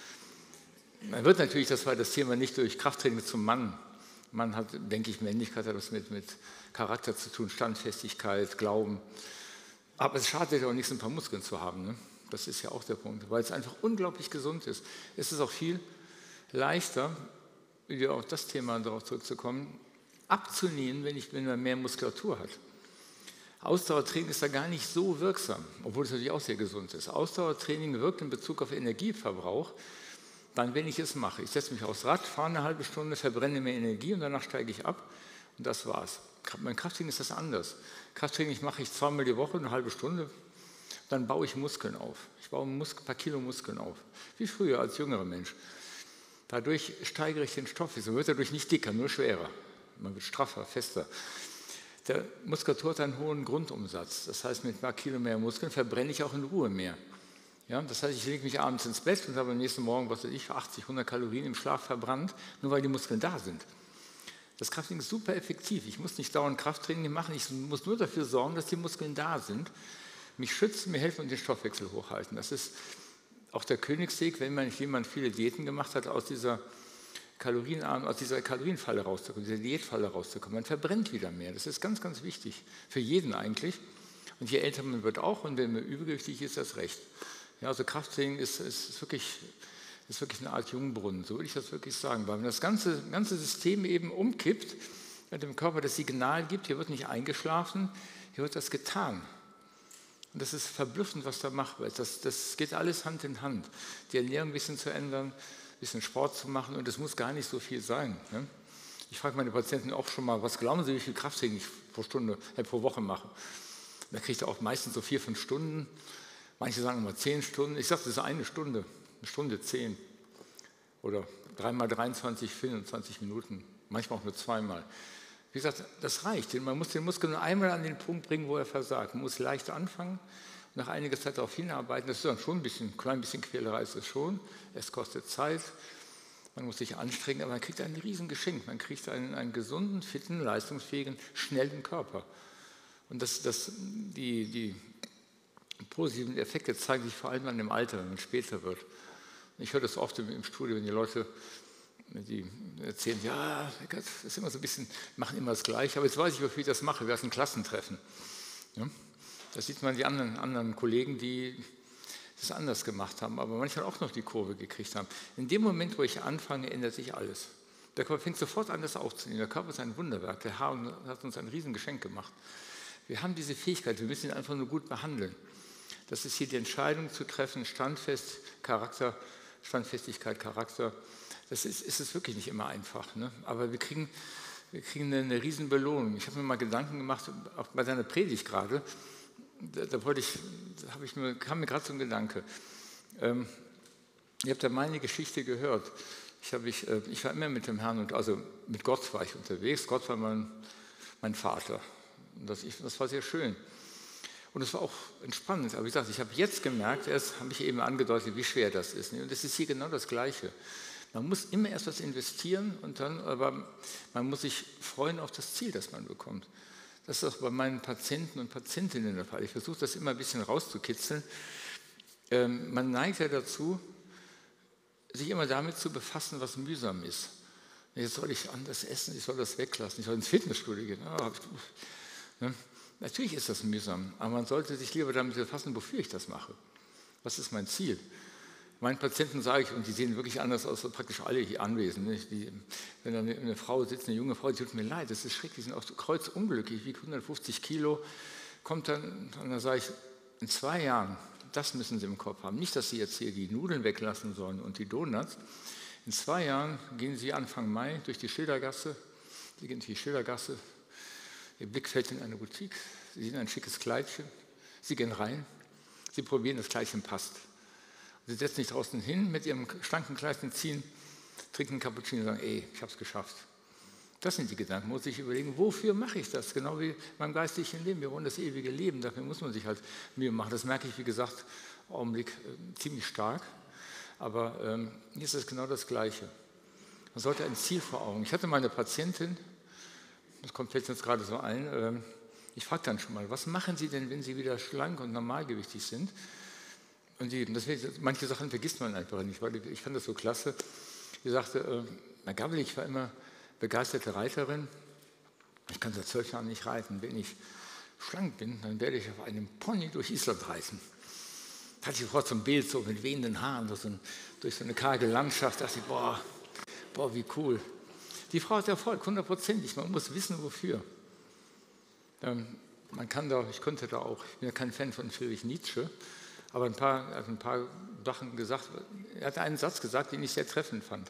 Man wird natürlich, das war das Thema, nicht durch Krafttraining zum Mann. Man hat, denke ich, Männlichkeit hat das mit Charakter zu tun, Standfestigkeit, Glauben. Aber es schadet ja auch nichts, ein paar Muskeln zu haben. Ne? Das ist ja auch der Punkt, weil es einfach unglaublich gesund ist. Es ist auch viel leichter, wieder auf das Thema darauf zurückzukommen, abzunehmen, wenn man mehr Muskulatur hat. Ausdauertraining ist da gar nicht so wirksam, obwohl es natürlich auch sehr gesund ist. Ausdauertraining wirkt in Bezug auf Energieverbrauch, dann, wenn ich es mache. Ich setze mich aufs Rad, fahre eine halbe Stunde, verbrenne mehr Energie und danach steige ich ab und das war's. Beim Krafttraining ist das anders. Krafttraining mache ich 2-mal die Woche, eine halbe Stunde, dann baue ich Muskeln auf. Ich baue ein paar Kilo Muskeln auf, wie früher als jüngerer Mensch. Dadurch steigere ich den Stoffwechsel, man wird dadurch nicht dicker, nur schwerer. Man wird straffer, fester. Der Muskulatur hat einen hohen Grundumsatz. Das heißt, mit ein paar Kilo mehr Muskeln verbrenne ich auch in Ruhe mehr. Ja, das heißt, ich lege mich abends ins Bett und habe am nächsten Morgen, 80, 100 Kalorien im Schlaf verbrannt, nur weil die Muskeln da sind. Das Krafttraining ist super effektiv. Ich muss nicht dauernd Krafttraining machen, ich muss nur dafür sorgen, dass die Muskeln da sind, mich schützen, mir helfen und den Stoffwechsel hochhalten. Das ist auch der Königsweg, wenn jemand viele Diäten gemacht hat, aus dieser Kalorienfalle rauszukommen, dieser Diätfalle rauszukommen. Man verbrennt wieder mehr. Das ist ganz, ganz wichtig. Für jeden eigentlich. Und je älter man wird auch und wenn man übergewichtig ist, das recht. Ja, also Krafttraining ist wirklich eine Art Jungbrunnen, so würde ich das wirklich sagen. Weil wenn das ganze System eben umkippt, dem Körper das Signal gibt, hier wird nicht eingeschlafen, hier wird das getan. Und das ist verblüffend, was da machbar ist. Das geht alles Hand in Hand. Die Ernährung ein bisschen zu ändern, ein bisschen Sport zu machen und es muss gar nicht so viel sein. Ne? Ich frage meine Patienten auch schon mal, was glauben Sie, wie viel Krafttraining ich pro Woche mache? Da kriege ich auch meistens so 4-5 Stunden. Manche sagen immer 10 Stunden. Ich sage, das ist eine Stunde 10 oder 3 x 23, 24 Minuten, manchmal auch nur 2-mal. Wie gesagt, das reicht. Man muss den Muskel nur einmal an den Punkt bringen, wo er versagt. Man muss leicht anfangen, nach einiger Zeit darauf hinarbeiten. Das ist dann schon ein klein bisschen Quälerei, ist es schon. Es kostet Zeit, man muss sich anstrengen, aber man kriegt ein Riesengeschenk. Man kriegt einen gesunden, fitten, leistungsfähigen, schnellen Körper. Und die positiven Effekte zeigen sich vor allem dann im Alter, wenn man später wird. Ich höre das oft im Studio, wenn die Leute erzählen, ja, das ist immer so ein bisschen, machen immer das Gleiche, aber jetzt weiß ich, wofür ich das mache, wir hatten ein Klassentreffen. Ja? Da sieht man die anderen Kollegen, die das anders gemacht haben, aber manchmal auch noch die Kurve gekriegt haben. In dem Moment, wo ich anfange, ändert sich alles. Der Körper fängt sofort an, das aufzunehmen. Der Körper ist ein Wunderwerk, der Herr hat uns ein Riesengeschenk gemacht. Wir haben diese Fähigkeit, wir müssen ihn einfach nur gut behandeln. Das ist hier die Entscheidung zu treffen, Standfestigkeit, Charakter. Das ist wirklich nicht immer einfach, ne? Aber wir kriegen eine riesen Belohnung. Ich habe mir mal Gedanken gemacht, auch bei deiner Predigt gerade, kam mir gerade so ein Gedanke. Ihr habt ja meine Geschichte gehört. Ich war immer mit dem Herrn, also mit Gott war ich unterwegs. Gott war mein Vater. Und das war sehr schön. Und es war auch entspannend. Aber wie gesagt, ich habe jetzt gemerkt, erst habe ich eben angedeutet, wie schwer das ist. Und das ist hier genau das Gleiche. Man muss immer erst was investieren aber man muss sich freuen auf das Ziel, das man bekommt. Das ist auch bei meinen Patienten und Patientinnen der Fall. Ich versuche das immer ein bisschen rauszukitzeln. Man neigt ja dazu, sich immer damit zu befassen, was mühsam ist. Jetzt soll ich anders essen, ich soll das weglassen, ich soll ins Fitnessstudio gehen. Natürlich ist das mühsam, aber man sollte sich lieber damit befassen, wofür ich das mache. Was ist mein Ziel? Meinen Patienten sage ich, und die sehen wirklich anders aus, als praktisch alle hier anwesend. Wenn da eine Frau sitzt, eine junge Frau, die tut mir leid, das ist schrecklich, die sind auch kreuzunglücklich, wiegt 150 Kilo, kommt dann, und dann sage ich, in 2 Jahren, das müssen Sie im Kopf haben. Nicht, dass Sie jetzt hier die Nudeln weglassen sollen und die Donuts. In 2 Jahren gehen Sie Anfang Mai durch die Schildergasse, Sie gehen durch die Schildergasse, Ihr Blick fällt in eine Boutique, Sie sehen ein schickes Kleidchen, Sie gehen rein, Sie probieren, das Kleidchen passt. Sie setzen sich draußen hin mit Ihrem schlanken Kleidchen, ziehen, trinken einen Cappuccino und sagen, ich habe es geschafft. Das sind die Gedanken. Man muss sich überlegen, wofür mache ich das? Genau wie beim geistlichen Leben. Wir wollen das ewige Leben, dafür muss man sich halt Mühe machen. Das merke ich, wie gesagt, im Augenblick ziemlich stark. Aber hier ist es genau das Gleiche. Man sollte ein Ziel vor Augen. Ich hatte mal eine Patientin, das kommt jetzt gerade so ein, ich frage dann schon mal, was machen Sie denn, wenn Sie wieder schlank und normalgewichtig sind? Und manche Sachen vergisst man einfach nicht, weil ich fand das so klasse. Die sagte, Herr Gabriel, ich war immer begeisterte Reiterin. Ich kann seit 12 Jahren nicht reiten. Wenn ich schlank bin, dann werde ich auf einem Pony durch Island reiten. Da hatte ich sofort so ein Bild, so mit wehenden Haaren, durch so eine karge Landschaft. Da dachte ich, boah, Boah, wie cool. Die Frau hat Erfolg, 100%. Man muss wissen, wofür. Ich konnte da auch, ich bin ja kein Fan von Friedrich Nietzsche, aber er hat ein paar Sachen gesagt. Er hat einen Satz gesagt, den ich sehr treffend fand.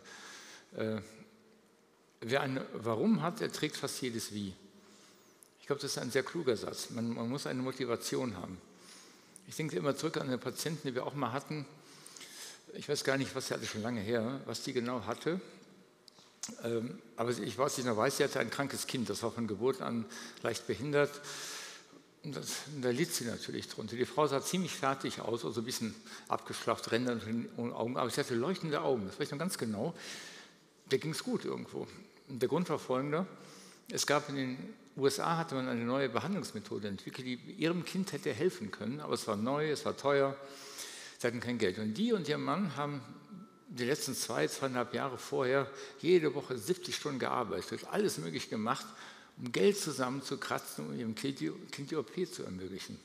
Wer ein Warum hat, der trägt fast jedes Wie. Ich glaube, das ist ein sehr kluger Satz. Man muss eine Motivation haben. Ich denke immer zurück an eine Patientin, die wir auch mal hatten. Ich weiß gar nicht, was sie hatte, schon lange her, was die genau hatte. Aber ich noch weiß, sie hatte ein krankes Kind, das war von Geburt an leicht behindert. Und da litt sie natürlich drunter. Die Frau sah ziemlich fertig aus, also ein bisschen abgeschlafft, Ränder unter den Augen, aber sie hatte leuchtende Augen, das weiß ich noch ganz genau. Der ging es gut irgendwo. Und der Grund war folgender: Es gab in den USA hatte man eine neue Behandlungsmethode entwickelt, die ihrem Kind hätte helfen können, aber es war neu, es war teuer, sie hatten kein Geld. Und die und ihr Mann haben die letzten 2,5 Jahre vorher jede Woche 70 Stunden gearbeitet, alles möglich gemacht, um Geld zusammenzukratzen, um ihrem Kind die OP zu ermöglichen.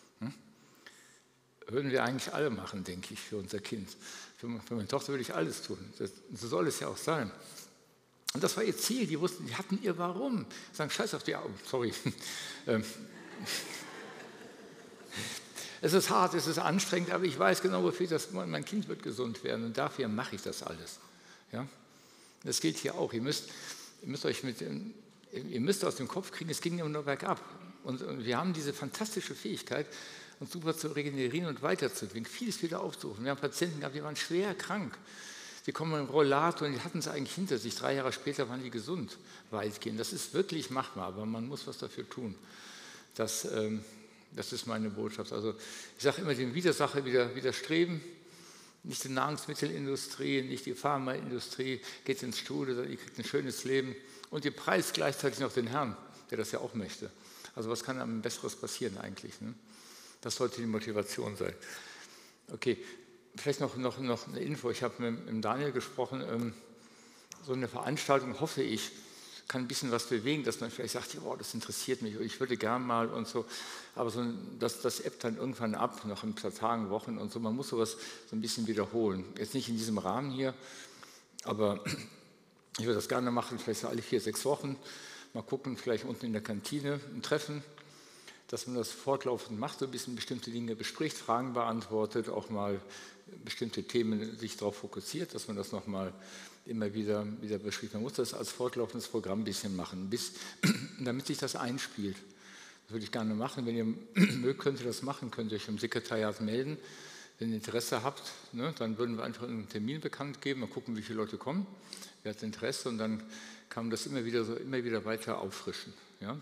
Würden wir eigentlich alle machen, denke ich, für unser Kind. Für meine Tochter würde ich alles tun. So soll es ja auch sein. Und das war ihr Ziel. Die wussten, die hatten ihr Warum. Sagen, scheiß auf die Augen, sorry. Es ist hart, es ist anstrengend, aber ich weiß genau, wofür mein Kind wird gesund werden. Und dafür mache ich das alles. Ja? Das gilt hier auch. Ihr müsst aus dem Kopf kriegen, es ging immer nur bergab. Und wir haben diese fantastische Fähigkeit, uns super zu regenerieren und weiterzuentwickeln, vieles wieder aufzurufen. Wir haben Patienten gehabt, die waren schwer krank. Die kommen im Rollator und die hatten es eigentlich hinter sich. 3 Jahre später waren die gesund, weitgehend. Das ist wirklich machbar, aber man muss was dafür tun. Das ist meine Botschaft. Also ich sage immer dem Widersacher widerstreben. Nicht die Nahrungsmittelindustrie, nicht die Pharmaindustrie, geht ins Studio, ihr kriegt ein schönes Leben. Und ihr preist gleichzeitig noch den Herrn, der das ja auch möchte. Also was kann einem Besseres passieren eigentlich? Ne? Das sollte die Motivation sein. Okay, vielleicht noch eine Info. Ich habe mit Daniel gesprochen. So eine Veranstaltung, hoffe ich, kann ein bisschen was bewegen, dass man vielleicht sagt, ja, oh, das interessiert mich, ich würde gern mal und so. Aber das ebbt dann irgendwann ab, nach ein paar Tagen, Wochen und so. Man muss sowas so ein bisschen wiederholen. Jetzt nicht in diesem Rahmen hier, aber ich würde das gerne machen, vielleicht so alle 4, 6 Wochen. Mal gucken, vielleicht unten in der Kantine ein Treffen, dass man das fortlaufend macht, so ein bisschen bestimmte Dinge bespricht, Fragen beantwortet, auch mal bestimmte Themen sich darauf fokussiert, dass man das nochmal immer wieder bespricht. Man muss das als fortlaufendes Programm ein bisschen machen, damit sich das einspielt. Das würde ich gerne machen. Wenn ihr mögt, könnt ihr das machen, könnt ihr euch im Sekretariat melden. Wenn ihr Interesse habt, ne, dann würden wir einfach einen Termin bekannt geben, mal gucken, wie viele Leute kommen, wer hat Interesse, und dann kann man das immer wieder weiter auffrischen. Ja,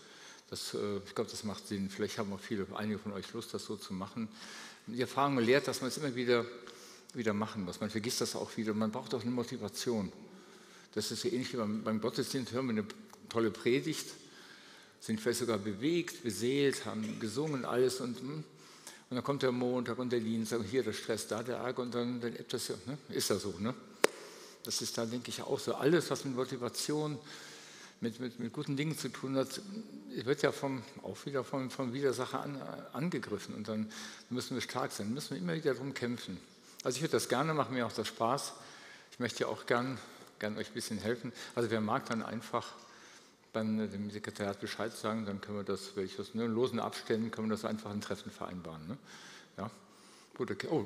ich glaube, das macht Sinn. Vielleicht haben auch einige von euch Lust, das so zu machen. Die Erfahrung lehrt, dass man es immer wieder machen muss. Man vergisst das auch wieder. Man braucht auch eine Motivation. Das ist ja ähnlich wie beim Gottesdienst. Hören wir eine tolle Predigt, sind vielleicht sogar bewegt, beseelt, haben gesungen, alles. Und dann kommt der Montag und der Dienstag, hier der Stress, da der Ärger, und dann ebbt das ja. Ne? Ist das so, ne? Das ist da, denke ich, auch so. Alles, was mit Motivation, mit guten Dingen zu tun hat, wird ja auch wieder vom Widersacher angegriffen. Und dann müssen wir stark sein, müssen wir immer wieder darum kämpfen. Also ich würde das gerne, macht mir auch das Spaß. Ich möchte ja auch gern euch ein bisschen helfen. Also wer mag, dann einfach dem Sekretariat Bescheid sagen, dann können wir das, wenn ich das losen Abständen, können wir das einfach ein Treffen vereinbaren. Ne? Ja? Gut, okay. Oh.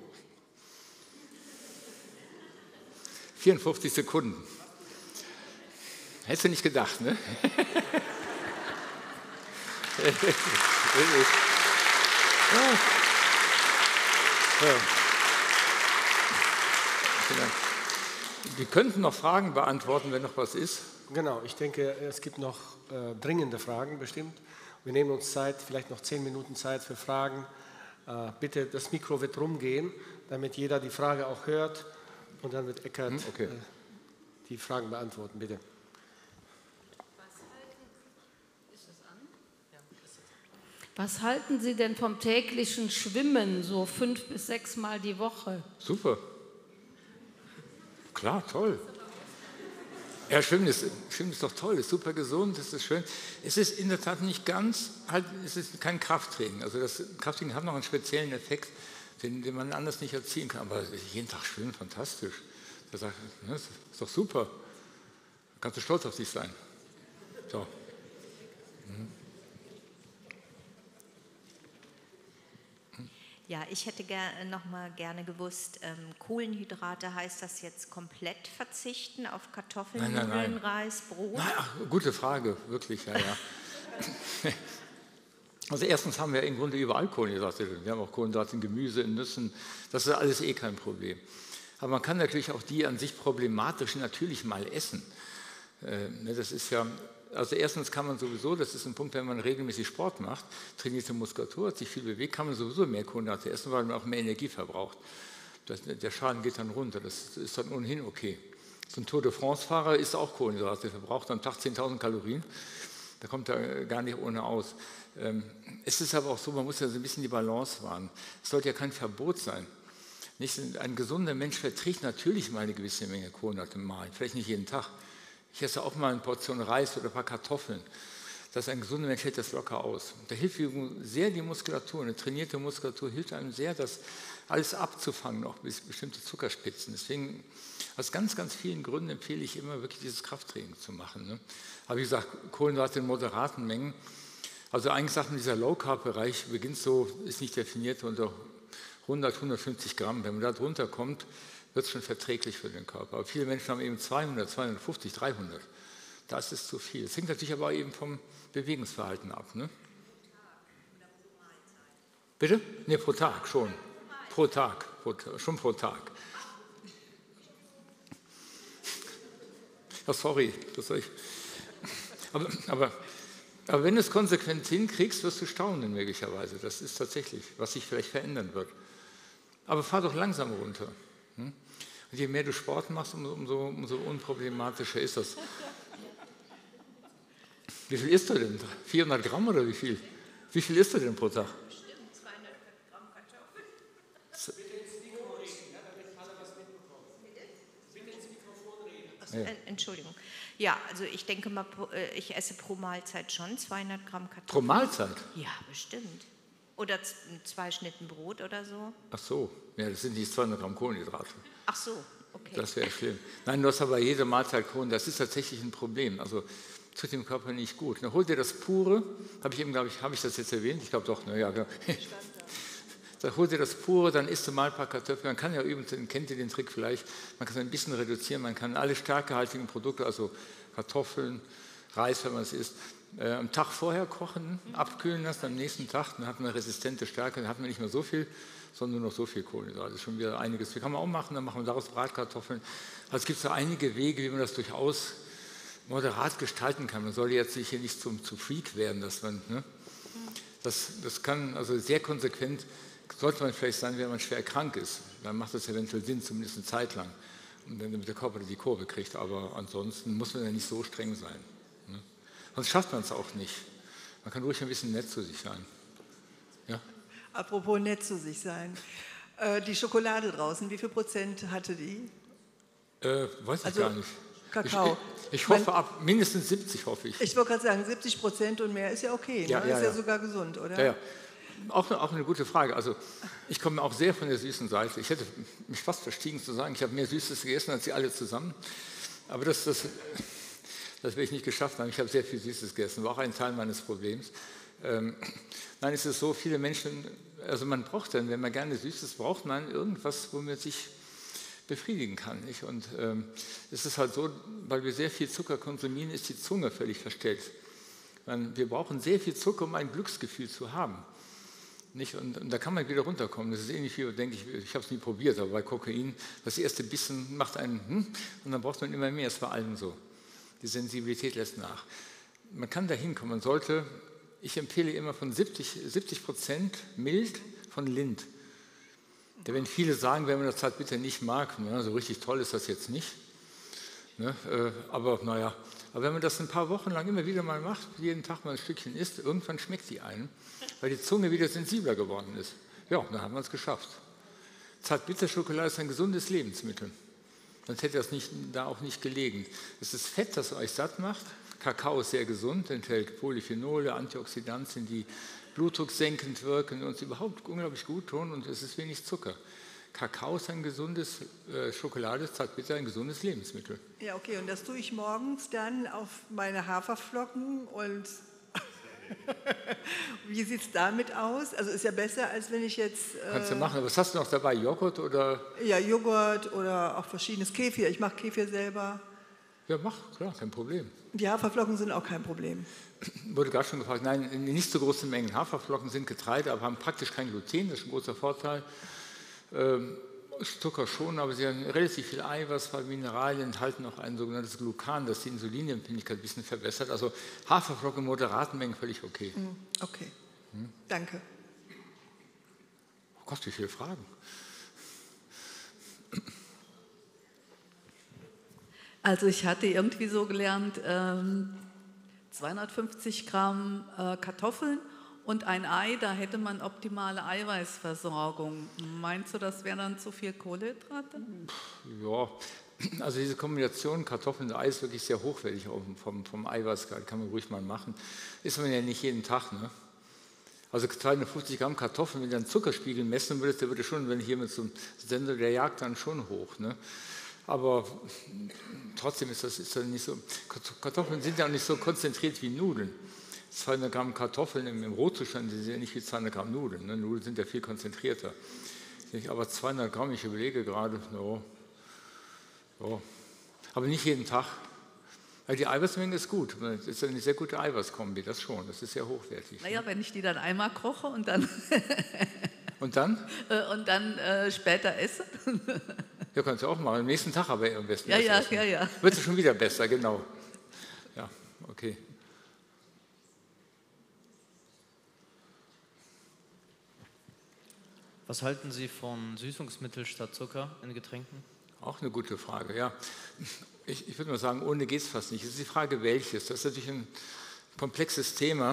54 Sekunden. Hättest du nicht gedacht, ne? Wir könnten noch Fragen beantworten, wenn noch was ist. Genau, ich denke, es gibt noch dringende Fragen bestimmt. Wir nehmen uns Zeit, vielleicht noch 10 Minuten Zeit für Fragen. Bitte, das Mikro wird rumgehen, damit jeder die Frage auch hört. Und dann wird Eckhard die Fragen beantworten, bitte. Was halten Sie denn vom täglichen Schwimmen, so 5 bis 6 Mal die Woche? Super. Klar, toll. Ja, Schwimmen ist doch toll, ist super gesund, ist schön. Es ist in der Tat nicht ganz, es ist kein Krafttraining. Also das Krafttraining hat noch einen speziellen Effekt, den man anders nicht erzielen kann. Aber jeden Tag schwimmen, fantastisch. Das ist doch super. Da kannst du stolz auf dich sein. So. Ja, ich hätte noch mal gerne gewusst, Kohlenhydrate, heißt das jetzt komplett verzichten auf Kartoffeln, Nudeln, Reis, Brot? Ach, gute Frage, wirklich, ja. Also erstens haben wir im Grunde überall Kohlenhydrate. Wir haben auch Kohlenhydrate in Gemüse, in Nüssen. Das ist alles kein Problem. Aber man kann natürlich auch die an sich problematischen natürlich mal essen. Das ist ja, also erstens kann man sowieso, das ist ein Punkt, wenn man regelmäßig Sport macht, trainierte Muskulatur, hat sich viel bewegt, kann man sowieso mehr Kohlenhydrate essen, weil man auch mehr Energie verbraucht. Der Schaden geht dann runter, das ist dann ohnehin okay. So ein Tour de France-Fahrer isst auch Kohlenhydrate, der verbraucht am Tag 10.000 Kalorien, da kommt er gar nicht ohne aus. Es ist aber auch so, man muss ja so ein bisschen die Balance wahren. Es sollte ja kein Verbot sein. Ein gesunder Mensch verträgt natürlich mal eine gewisse Menge Kohlenhydrate mal, vielleicht nicht jeden Tag. Ich esse auch mal eine Portion Reis oder ein paar Kartoffeln. Das ist ein gesunder Mensch, hält das locker aus. Da hilft sehr die Muskulatur. Eine trainierte Muskulatur hilft einem sehr, das alles abzufangen, auch bis bestimmte Zuckerspitzen. Deswegen, aus ganz, ganz vielen Gründen empfehle ich immer, wirklich dieses Krafttraining zu machen. Ne? Aber wie gesagt, Kohlenhydrate in moderaten Mengen. Also eigentlich sagt man, dieser Low-Carb-Bereich beginnt so, ist nicht definiert unter 100, 150 Gramm. Wenn man da drunter kommt, wird es schon verträglich für den Körper. Aber viele Menschen haben eben 200, 250, 300. Das ist zu viel. Das hängt natürlich aber eben vom Bewegungsverhalten ab. Ne? Bitte? Ne, pro Tag schon. Pro Tag, schon pro Tag. Ja, sorry, das soll ich. Aber wenn du es konsequent hinkriegst, wirst du staunen möglicherweise. Das ist tatsächlich, was sich vielleicht verändern wird. Aber fahr doch langsam runter. Und je mehr du Sport machst, umso unproblematischer ist das. Wie viel isst du denn? 400 Gramm oder wie viel? Wie viel isst du denn pro Tag? Bestimmt 200 Gramm Kartoffeln. Bitte ins Mikro reden, damit alle was mitbekommen. Bitte ins Mikrofon reden. Entschuldigung. Ja, also ich denke mal, ich esse pro Mahlzeit schon 200 Gramm Kartoffeln. Pro Mahlzeit? Ja, bestimmt. Oder 2 Schnitten Brot oder so. Ach so, ja, das sind nicht 200 Gramm Kohlenhydrate. Ach so, okay. Das wäre schlimm. Nein, du hast aber jede Mahlzeit Kohlen, das ist tatsächlich ein Problem. Also tut dem Körper nicht gut. Dann holt ihr das pure, habe ich das jetzt erwähnt? Ich glaube doch, naja. Dann holt ihr das pure, dann isst du mal ein paar Kartoffeln. Man kann ja üben, kennt ihr den Trick vielleicht, man kann es ein bisschen reduzieren, man kann alle stärkehaltigen Produkte, also Kartoffeln, Reis, wenn man es isst, am Tag vorher kochen, abkühlen lassen, am nächsten Tag, dann hat man eine resistente Stärke, dann hat man nicht mehr so viel, sondern nur noch so viel Kohlenhydrate. Das ist schon wieder einiges. Das kann man auch machen, dann machen wir daraus Bratkartoffeln. Also es gibt so einige Wege, wie man das durchaus moderat gestalten kann. Man soll jetzt hier nicht zu Freak werden, dass man, ne? Das kann also sehr konsequent, sollte man vielleicht sein, wenn man schwer krank ist. Dann macht das eventuell Sinn, zumindest eine Zeit lang, damit der Körper die Kurve kriegt. Aber ansonsten muss man ja nicht so streng sein. Ne? Sonst schafft man es auch nicht. Man kann ruhig ein bisschen nett zu sich sein. Ja? Apropos nett zu sich sein. Die Schokolade draußen, wie viel Prozent hatte die? Weiß ich gar nicht. Kakao. Ich hoffe ab mindestens 70, hoffe ich. Ich wollte gerade sagen, 70% und mehr ist ja okay. Ne? Ja, ist ja sogar gesund, oder? Ja. Auch eine gute Frage. Also ich komme auch sehr von der süßen Seite. Ich hätte mich fast verstiegen zu sagen, ich habe mehr Süßes gegessen als Sie alle zusammen. Aber das werde ich nicht geschafft haben. Ich habe sehr viel Süßes gegessen, war auch ein Teil meines Problems. Nein, es ist so, viele Menschen, also man braucht dann, wenn man gerne Süßes braucht, man irgendwas, wo man sich befriedigen kann. Nicht? Und es ist halt so, weil wir sehr viel Zucker konsumieren, ist die Zunge völlig verstellt. Wir brauchen sehr viel Zucker, um ein Glücksgefühl zu haben. Nicht? Und da kann man wieder runterkommen. Das ist ähnlich wie, denke ich habe es nie probiert, aber bei Kokain, das erste Bissen macht einen, und dann braucht man immer mehr, es war allen so. Die Sensibilität lässt nach. Man kann da hinkommen, man sollte, ich empfehle immer von 70% mild von Lind. Da werden viele sagen, wenn man das halt bitte nicht mag, na, so richtig toll ist das jetzt nicht. Ne? Aber naja, aber wenn man das ein paar Wochen lang immer wieder mal macht, jeden Tag mal ein Stückchen isst, irgendwann schmeckt die einen, weil die Zunge wieder sensibler geworden ist. Ja, dann haben wir es geschafft. Zartbitterschokolade ist ein gesundes Lebensmittel. Sonst hätte das da auch nicht gelegen. Es ist Fett, das euch satt macht. Kakao ist sehr gesund, enthält Polyphenole, Antioxidantien, die blutdrucksenkend wirken und uns überhaupt unglaublich gut tun, und es ist wenig Zucker. Kakao ist ein gesundes, Schokolade ist Zartbitter ein gesundes Lebensmittel. Ja, okay, und das tue ich morgens dann auf meine Haferflocken und wie sieht es damit aus? Also ist ja besser, als wenn ich jetzt... Kannst du machen. Was hast du noch dabei? Joghurt oder? Ja, Joghurt oder auch verschiedenes Kefir. Ich mache Kefir selber. Ja, mach, klar, kein Problem. Die Haferflocken sind auch kein Problem. Wurde gerade schon gefragt, nein, in nicht so großen Mengen. Haferflocken sind Getreide, aber haben praktisch kein Gluten, das ist ein großer Vorteil. Zucker schon, aber sie haben relativ viel Eiweiß, weil Mineralien enthalten auch ein sogenanntes Glucan, das die Insulinempfindlichkeit ein bisschen verbessert. Also Haferflocken in moderaten Mengen völlig okay. Okay, danke. Oh Gott, wie viele Fragen. Also ich hatte irgendwie so gelernt, 250 Gramm Kartoffeln und ein Ei, da hätte man optimale Eiweißversorgung. Meinst du, das wäre dann zu viel Kohlenhydrate? Ja, also diese Kombination Kartoffeln und Ei ist wirklich sehr hochwertig auch vom Eiweißgehalt, kann man ruhig mal machen. Isst man ja nicht jeden Tag, ne? Also 250 Gramm Kartoffeln, wenn du einen Zuckerspiegel messen würdest, der würde schon, wenn hier mit so einem Sender, der jagt dann schon hoch, ne? Aber trotzdem ist das nicht so, Kartoffeln sind ja auch nicht so konzentriert wie Nudeln. 200 Gramm Kartoffeln im Rohzustand sind ja nicht wie 200 Gramm Nudeln. Ne? Nudeln sind ja viel konzentrierter. Aber 200 Gramm, ich überlege gerade, no. Aber nicht jeden Tag. Also die Eiweißmenge ist gut. Das ist eine sehr gute Eiweißkombi, das schon. Das ist sehr hochwertig. Naja, wenn ich die dann einmal koche und dann, und dann? und dann später esse. Ja, kannst du auch machen. Am nächsten Tag aber am besten. Ja. Wird es schon wieder besser, genau. Ja, okay. Was halten Sie von Süßungsmittel statt Zucker in Getränken? Auch eine gute Frage, ja. Ich würde mal sagen, ohne geht es fast nicht. Es ist die Frage, welches. Das ist natürlich ein komplexes Thema.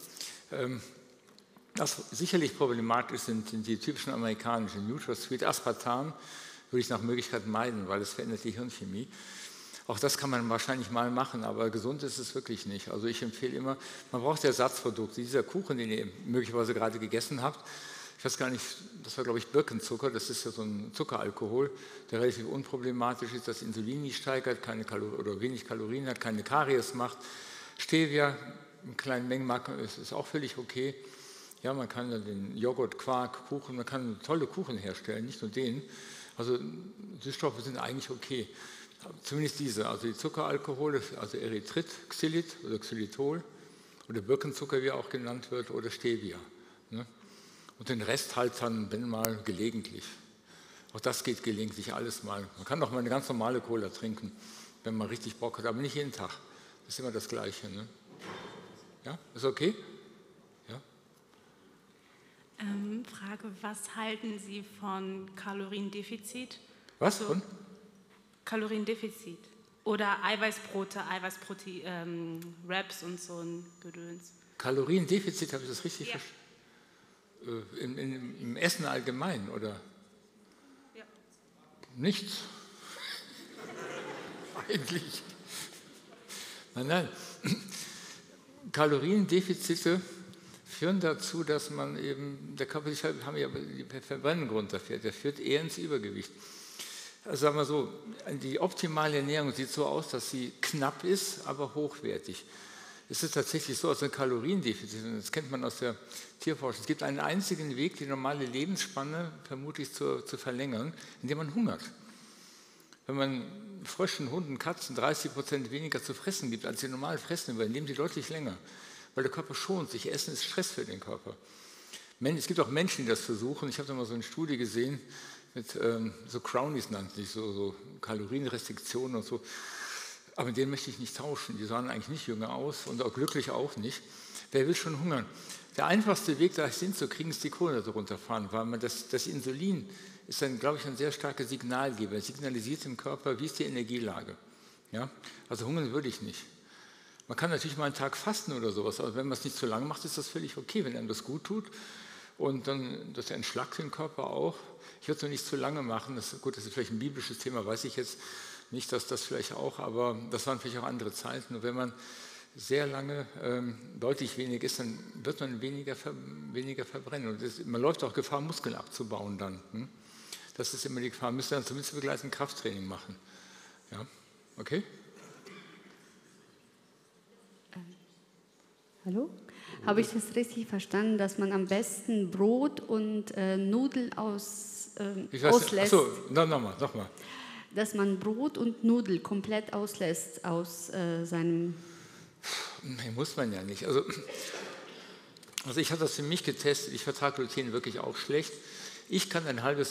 Was sicherlich problematisch sind die typischen amerikanischen Nutrasweet. Aspartam würde ich nach Möglichkeit meiden, weil es verändert die Hirnchemie. Auch das kann man wahrscheinlich mal machen, aber gesund ist es wirklich nicht. Also ich empfehle immer, man braucht Ersatzprodukte. Dieser Kuchen, den ihr möglicherweise gerade gegessen habt, ich weiß gar nicht, das war glaube ich Birkenzucker, das ist ja so ein Zuckeralkohol, der relativ unproblematisch ist, das Insulin nicht steigert, keine oder wenig Kalorien hat, keine Karies macht. Stevia in kleinen Mengen ist auch völlig okay. Ja, man kann dann den Joghurt, Quark, Kuchen, man kann tolle Kuchen herstellen, nicht nur den. Also Süßstoffe sind eigentlich okay. Zumindest diese, also die Zuckeralkohole, also Erythrit, Xylit oder Xylitol oder Birkenzucker, wie er auch genannt wird, oder Stevia. Ne? Und den Rest halt dann, wenn mal, gelegentlich. Auch das geht gelegentlich, alles mal. Man kann auch mal eine ganz normale Cola trinken, wenn man richtig Bock hat, aber nicht jeden Tag. Das ist immer das Gleiche. Ne? Ja, ist okay? Ja? Frage, was halten Sie von Kaloriendefizit? Was? So, Kaloriendefizit. Oder Eiweißbrote, Wraps und so ein Gedöns. Kaloriendefizit, habe ich das richtig verstanden? Im Essen allgemein, oder? Ja. Nichts. Eigentlich. Nein. Kaloriendefizite führen dazu, dass man eben, der Körper, haben ja die Verbrennung runterfährt, der führt eher ins Übergewicht. Also sagen wir so, die optimale Ernährung sieht so aus, dass sie knapp ist, aber hochwertig. Es ist tatsächlich so, als ein Kaloriendefizit, und das kennt man aus der Tierforschung, es gibt einen einzigen Weg, die normale Lebensspanne vermutlich zu verlängern, indem man hungert. Wenn man Fröschen, Hunden, Katzen 30% weniger zu fressen gibt, als sie normal fressen, überleben die deutlich länger, weil der Körper schont sich. Essen ist Stress für den Körper. Es gibt auch Menschen, die das versuchen. Ich habe da mal so eine Studie gesehen, mit so Crownies nannten sich, so Kalorienrestriktionen und so. Aber mit denen möchte ich nicht tauschen. Die sahen eigentlich nicht jünger aus und auch glücklich auch nicht. Wer will schon hungern? Der einfachste Weg, da hinzukriegen, ist die Kohlenhydrate runterfahren, weil man das Insulin ist dann, glaube ich, ein sehr starker Signalgeber. Es signalisiert dem Körper, wie ist die Energielage. Ja? Also hungern würde ich nicht. Man kann natürlich mal einen Tag fasten oder sowas, aber wenn man es nicht zu lange macht, ist das völlig okay, wenn einem das gut tut. Und dann, das entschlackt den Körper auch. Ich würde es nur nicht zu lange machen. Das ist vielleicht ein biblisches Thema, weiß ich jetzt nicht, dass das vielleicht auch, aber das waren vielleicht auch andere Zeiten. Und wenn man sehr lange deutlich weniger ist, dann wird man weniger verbrennen. Und man läuft auch Gefahr, Muskeln abzubauen dann. Das ist immer die Gefahr. Man müsste dann zumindest begleitend Krafttraining machen. Ja, okay? Hallo? Habe ich das richtig verstanden, dass man am besten Brot und Nudeln auslässt? Achso, nochmal. Dass man Brot und Nudeln komplett auslässt aus seinem... Nee, muss man ja nicht. Also ich habe das für mich getestet. Ich vertrage Gluten wirklich auch schlecht. Ich kann ein halbes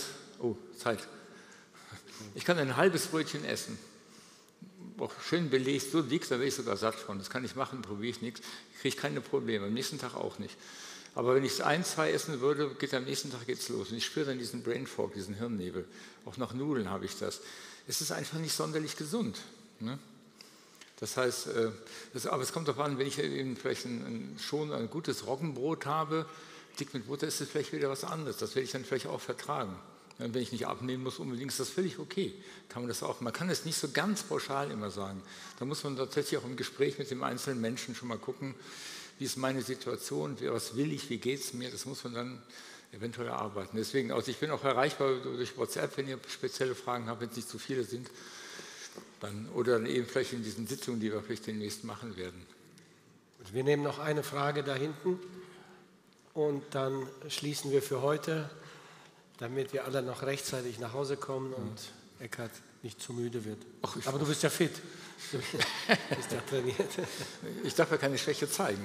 Brötchen essen. Auch schön belegt, so dick, da werde ich sogar satt von. Das kann ich machen, probiere ich nichts. Kriege ich keine Probleme, am nächsten Tag auch nicht. Aber wenn ich es 1, 2 essen würde, am nächsten Tag geht's los. Und ich spüre dann diesen Brain Fog, diesen Hirnnebel. Auch nach Nudeln habe ich das. Es ist einfach nicht sonderlich gesund. Ne? Das heißt, aber es kommt darauf an, wenn ich eben vielleicht schon ein gutes Roggenbrot habe, dick mit Butter, ist es vielleicht wieder was anderes. Das werde ich dann vielleicht auch vertragen. Wenn ich nicht abnehmen muss, unbedingt ist das völlig okay. Kann man das auch. Man kann es nicht so ganz pauschal immer sagen. Da muss man tatsächlich auch im Gespräch mit dem einzelnen Menschen schon mal gucken, wie ist meine Situation, was will ich, wie geht es mir. Das muss man dann eventuell erarbeiten. Deswegen, also ich bin auch erreichbar durch WhatsApp, wenn ihr spezielle Fragen habt, wenn es nicht zu viele sind. Oder dann eben vielleicht in diesen Sitzungen, die wir vielleicht demnächst machen werden. Wir nehmen noch eine Frage da hinten und dann schließen wir für heute, damit wir alle noch rechtzeitig nach Hause kommen und Eckhard nicht zu müde wird. Aber du bist ja fit. Du bist ja trainiert. Ich darf ja keine Schwäche zeigen.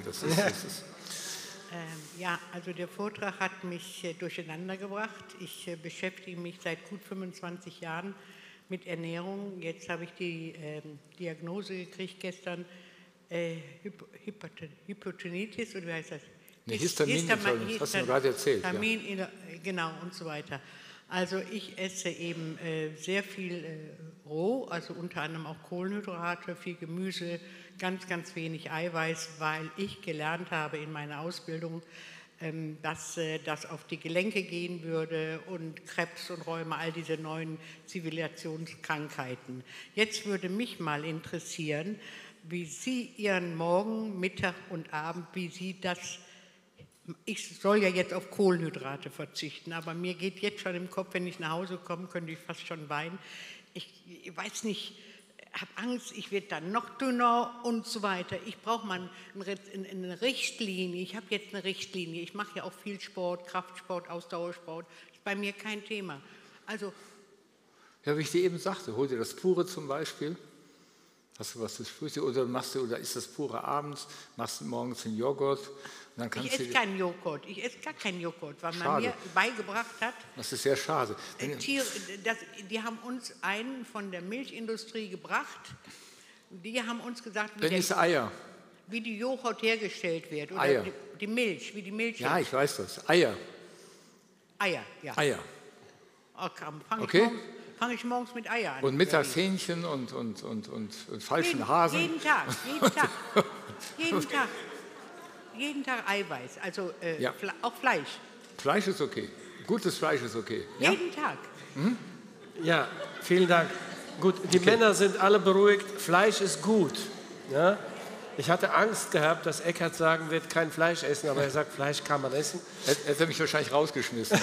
Ja, also der Vortrag hat mich durcheinander gebracht. Ich beschäftige mich seit gut 25 Jahren mit Ernährung. Jetzt habe ich die Diagnose gekriegt gestern, Hypotonitis, oder wie heißt das? Histaminintoleranz, hast du mir gerade erzählt. Histamin, ja. Genau, und so weiter. Also ich esse eben sehr viel roh, also unter anderem auch Kohlenhydrate, viel Gemüse, ganz, ganz wenig Eiweiß, weil ich gelernt habe in meiner Ausbildung, dass das auf die Gelenke gehen würde und Krebs und Rheuma, all diese neuen Zivilisationskrankheiten. Jetzt würde mich mal interessieren, wie Sie Ihren Morgen, Mittag und Abend, wie Sie das... Ich soll ja jetzt auf Kohlenhydrate verzichten, aber mir geht jetzt schon im Kopf, wenn ich nach Hause komme, könnte ich fast schon weinen. Ich weiß nicht, habe Angst, ich werde dann noch dünner und so weiter. Ich brauche mal eine Richtlinie. Ich habe jetzt eine Richtlinie. Ich mache ja auch viel Sport, Kraftsport, Ausdauersport. Das ist bei mir kein Thema. Also, ja, wie ich dir eben sagte, hol dir das Pure zum Beispiel. Hast du was fürs Frühstück oder isst das Pure abends, machst du morgens einen Joghurt. Dann ich esse keinen Joghurt, ich esse gar keinen Joghurt, weil man mir beigebracht hat. Das ist sehr schade. Die haben uns einen von der Milchindustrie gebracht, die haben uns gesagt, wie die Joghurt hergestellt wird. Oder Eier. Die Milch, wie die Milch. Ja, ich weiß das. Eier. Ja. Eier. Okay. Fange ich morgens mit Eier an. Und mittags Hähnchen und falschen Hasen. Jeden Tag. Jeden Tag Eiweiß, also auch Fleisch. Fleisch ist okay. Gutes Fleisch ist okay. Ja? Jeden Tag. Mhm. Ja, vielen Dank. Gut, die Männer sind alle beruhigt. Fleisch ist gut. Ja? Ich hatte Angst gehabt, dass Eckhard sagen wird, kein Fleisch essen, aber er sagt, Fleisch kann man essen. Hätte mich wahrscheinlich rausgeschmissen.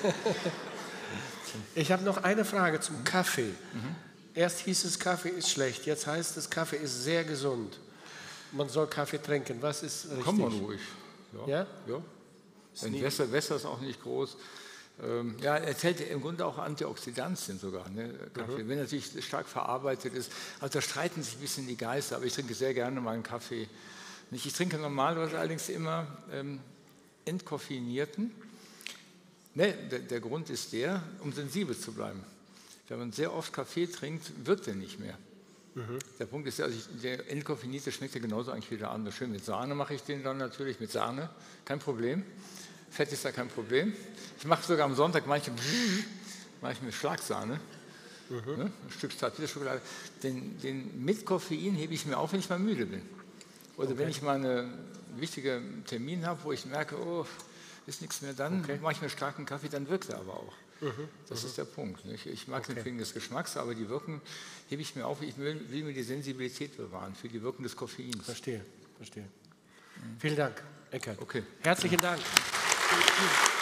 Ich habe noch eine Frage zum Kaffee. Erst hieß es, Kaffee ist schlecht. Jetzt heißt es, Kaffee ist sehr gesund. Man soll Kaffee trinken. Was ist richtig? Kann man ruhig. Ja? Wässer ist auch nicht groß. Ja, er enthält im Grunde auch Antioxidantien sogar. Ne? Kaffee, wenn natürlich stark verarbeitet ist. Also da streiten sich ein bisschen die Geister, aber ich trinke sehr gerne mal einen Kaffee. Ich trinke normalerweise allerdings immer entkoffeinierten. Ne, der Grund ist um sensibel zu bleiben. Wenn man sehr oft Kaffee trinkt, wirkt er nicht mehr. Der Punkt ist, also der entkoffeinierte schmeckt ja genauso eigentlich wieder anders. Schön mit Sahne mache ich den dann natürlich, mit Sahne, kein Problem. Fett ist da kein Problem. Ich mache sogar am Sonntag mache ich mit Schlagsahne, ne? Ein Stück Schokolade. Den mit Koffein hebe ich mir auf, wenn ich mal müde bin. Oder wenn ich mal einen wichtigen Termin habe, wo ich merke, oh, ist nichts mehr, dann mache ich mir starken Kaffee, dann wirkt er aber auch. Das ist der Punkt. Nicht? Ich mag den wegen des Geschmacks, aber die Wirkung hebe ich mir auf. Ich will mir die Sensibilität bewahren für die Wirkung des Koffeins. Verstehe. Vielen Dank, Eckhard. Okay. Herzlichen Dank.